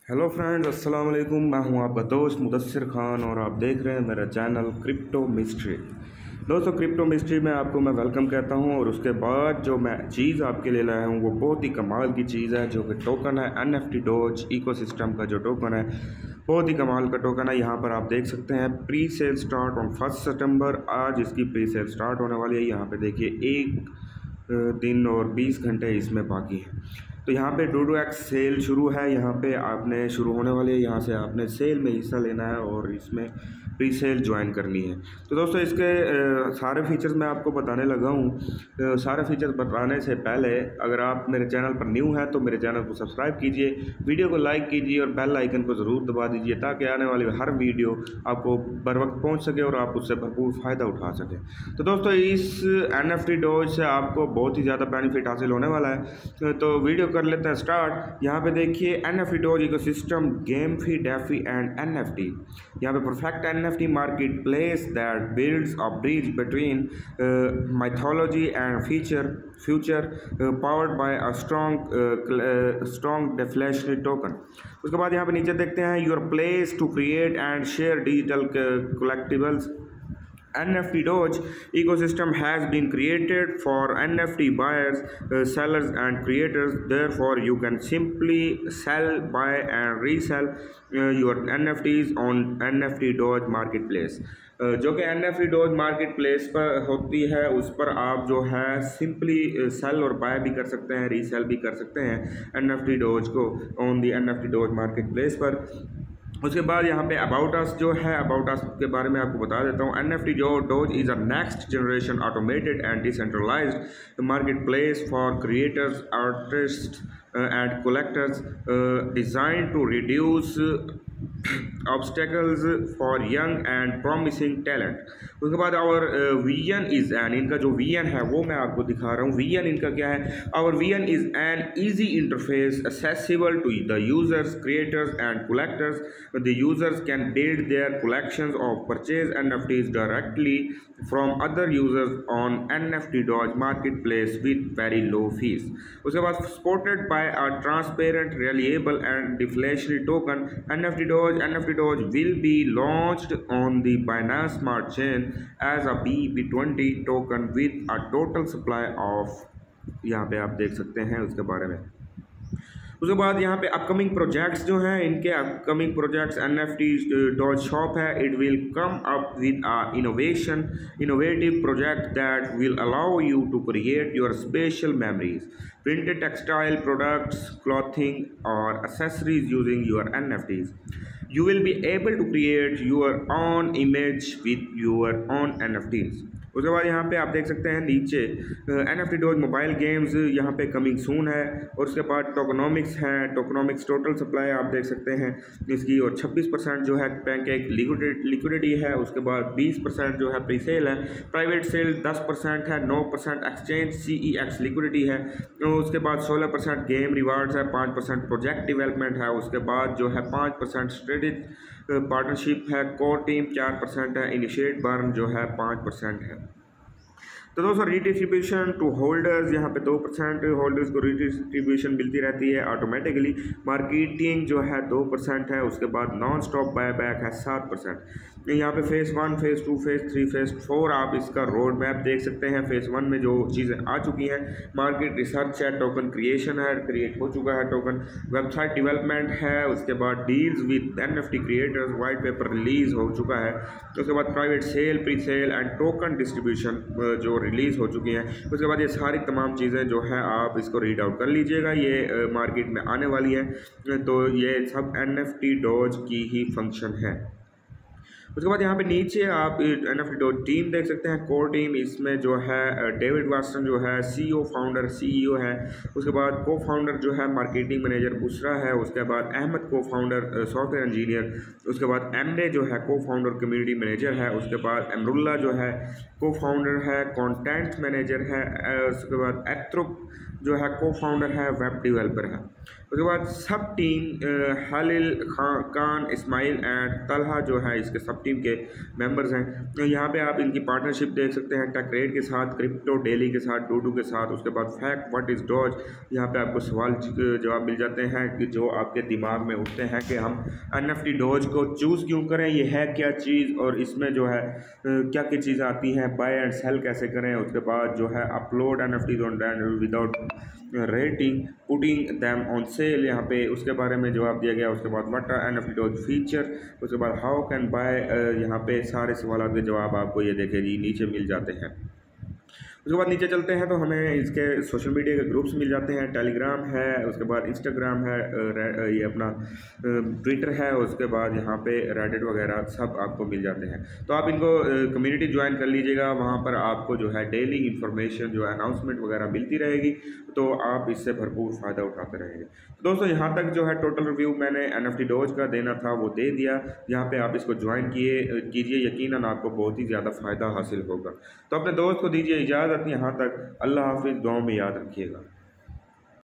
Hello friends, अस्सलाम वालेकुम। मैं हूं आपका दोस्त मुदस्सिर खान और आप देख रहे हैं मेरा चैनल क्रिप्टो मिस्ट्री। दोस्तों, क्रिप्टो मिस्ट्री में आपको मैं वेलकम कहता हूं और उसके बाद जो मैं चीज़ आपके लिए लाया हूं वो बहुत ही कमाल की चीज़ है, जो कि टोकन है NFT डॉज इकोसिस्टम का। जो टोकन है बहुत ही कमाल का टोकन है। यहाँ पर आप देख सकते हैं प्री सेल स्टार्ट ऑन 1 सितंबर। आज इसकी प्री सेल स्टार्ट होने वाली है। यहाँ पे देखिए एक दिन और 20 घंटे इसमें बाकी है। तो यहाँ पे DoDoX सेल शुरू है। यहाँ पे आपने शुरू होने वाली है, यहाँ से आपने सेल में हिस्सा लेना है और इसमें प्री सेल ज्वाइन करनी है। तो दोस्तों, इसके सारे फीचर्स मैं आपको बताने लगा हूँ। सारे फीचर्स बताने से पहले अगर आप मेरे चैनल पर न्यू हैं तो मेरे चैनल को सब्सक्राइब कीजिए, वीडियो को लाइक कीजिए और बेल आइकन को ज़रूर दबा दीजिए ताकि आने वाली हर वीडियो आपको बर वक्त पहुँच सके और आप उससे भरपूर फ़ायदा उठा सकें। तो दोस्तों, इस NFT डॉज से आपको बहुत ही ज़्यादा बेनिफिट हासिल होने वाला है। तो वीडियो कर लेते हैं स्टार्ट। यहाँ पे देखिए NFT Doge ecosystem, GameFi, DeFi and NFT। यहाँ पे perfect NFT market place that builds a bridge between mythology and future powered by a strong deflationary token। उसके बाद यहाँ पे नीचे देखते हैं your place to create and share digital collectibles. NFT Doge ecosystem has been created for NFT buyers, sellers, and creators. Therefore, you can simply sell, buy, and resell your NFTs on NFT Doge marketplace। जो कि NFT Doge marketplace पर होती है, उस पर आप जो है सिंपली सेल और बाय भी कर सकते हैं, रीसेल भी कर सकते हैं NFT Doge को on the NFT Doge marketplace पर। उसके बाद यहाँ पे अबाउट अस जो है, अबाउट अस के बारे में आपको बता देता हूँ। NFT Doge is a next generation automated and decentralised market place for creators, artist and collectors, design to reduce obstacles for young and promising talent। उसके बाद और विजन इज़ एन, इनका जो विजन है वो मैं आपको दिखा रहा हूँ। विजन इनका क्या है? Our vision is an easy interface accessible to the users, creators and collectors। The users can build their collections of purchase NFTs directly from other users on NFT Doge marketplace with very low fees। उसके बाद supported by a transparent, reliable and deflationary token, NFT Doge will be launched on the Binance Smart Chain as a BB20 token with a total supply of, यहाँ पे आप देख सकते हैं उसके बारे में। उसके बाद यहाँ पे अपकमिंग प्रोजेक्ट्स जो हैं, इनके upcoming projects NFT Doge shop है। It will come up with a innovative project that will allow you to create your special memories, printed textile products, clothing और accessories using your NFTs। You will be able to create your own image with your own NFTs। उसके बाद यहाँ पे आप देख सकते हैं नीचे NFT डोज मोबाइल गेम्स यहाँ पे कमिंग सून है। और उसके बाद टोकनॉमिक्स है, टोकनॉमिक्स टोटल सप्लाई आप देख सकते हैं इसकी, और 26% जो है पैनकेक लिक्विडिटी है। उसके बाद 20% जो है प्री सेल है, प्राइवेट सेल 10% है, 9% एक्सचेंज CEX लिक्विडिटी है। उसके बाद 16% गेम रिवार्ड्स है, 5% प्रोजेक्ट डेवलपमेंट है। उसके बाद जो है 5% स्ट्रेटेजिक पार्टनरशिप है, कोर टीम 4% है, इनिशिएट बर्न जो है 5% है। तो दोस्तों, रीडिस्ट्रीब्यूशन टू होल्डर्स यहाँ पे 2% होल्डर्स को रीडिस्ट्रीब्यूशन मिलती रहती है ऑटोमेटिकली। मार्केटिंग जो है 2% है। उसके बाद नॉन स्टॉप बायबैक है 7%। यहाँ पे फेज़ 1, फेज़ 2, फेज़ 3, फेज़ 4 आप इसका रोड मैप देख सकते हैं। फेज़ 1 में जो चीज़ें आ चुकी हैं, मार्केट रिसर्च है, टोकन क्रिएशन है, क्रिएट हो चुका है टोकन, वेबसाइट डेवलपमेंट है। उसके बाद deals with NFT creators, white paper release हो चुका है। उसके बाद private sale, pre sale and token distribution जो रिलीज़ हो चुकी हैं। उसके बाद ये सारी तमाम चीज़ें जो हैं आप इसको रीड आउट कर लीजिएगा, ये मार्केट में आने वाली है। तो ये सब NFT डॉज की ही फंक्शन है। उसके बाद यहाँ पे नीचे आप NFT डॉज टीम देख सकते हैं, कोर टीम। इसमें जो है डेविड वाटसन जो है फाउंडर CEO है। उसके बाद को फाउंडर जो है मार्केटिंग मैनेजर बुशरा है। उसके बाद अहमद को फाउंडर सॉफ्टवेयर इंजीनियर। उसके बाद एमरे जो है को फाउंडर कम्युनिटी मैनेजर है। उसके बाद अमरुल्ला जो है को फाउंडर है, कंटेंट मैनेजर है। उसके बाद एत्रुप जो है को फाउंडर है, वेब डेवलपर है। उसके बाद सब टीम हालिल खान, इस्माइल एंड तलहा जो है इसके सब टीम के मेंबर्स हैं। तो यहाँ पे आप इनकी पार्टनरशिप देख सकते हैं टेकरेट के साथ, क्रिप्टो डेली के साथ, डूडू के साथ। उसके बाद फैक्ट व्हाट इज़ डॉज, यहाँ पे आपको सवाल जवाब मिल जाते हैं कि जो आपके दिमाग में उठते हैं कि हम NFT डॉज को चूज़ क्यों करें, ये है क्या चीज़ और इसमें जो है क्या क्या चीज़ें आती हैं, बाय एंड सेल कैसे करें। उसके बाद जो है upload NFTs on without rating, putting them on sale, यहाँ पे उसके बारे में जवाब दिया गया। उसके बाद what are NFT Doge feature, उसके बाद हाउ कैन बाय, यहाँ पे सारे सवाल के जवाब आपको ये देखे जी नीचे मिल जाते हैं। उसके बाद नीचे चलते हैं तो हमें इसके सोशल मीडिया के ग्रुप्स मिल जाते हैं, टेलीग्राम है, उसके बाद इंस्टाग्राम है, ये अपना ट्विटर है, उसके बाद यहाँ पे रेडिट वगैरह सब आपको मिल जाते हैं। तो आप इनको कम्युनिटी ज्वाइन कर लीजिएगा, वहाँ पर आपको जो है डेली इन्फॉर्मेशन जो है अनाउंसमेंट वगैरह मिलती रहेगी, तो आप इससे भरपूर फ़ायदा उठाते रहेंगे। तो दोस्तों यहाँ तक जो है टोटल रिव्यू मैंने NFT डॉज का देना था वो दे दिया। यहाँ पे आप इसको ज्वाइन कीजिए, यकीनन आपको बहुत ही ज़्यादा फ़ायदा हासिल होगा। तो अपने दोस्त को दीजिए इजाज़त, यहाँ तक। अल्लाह हाफिज़, दुआ में याद रखिएगा।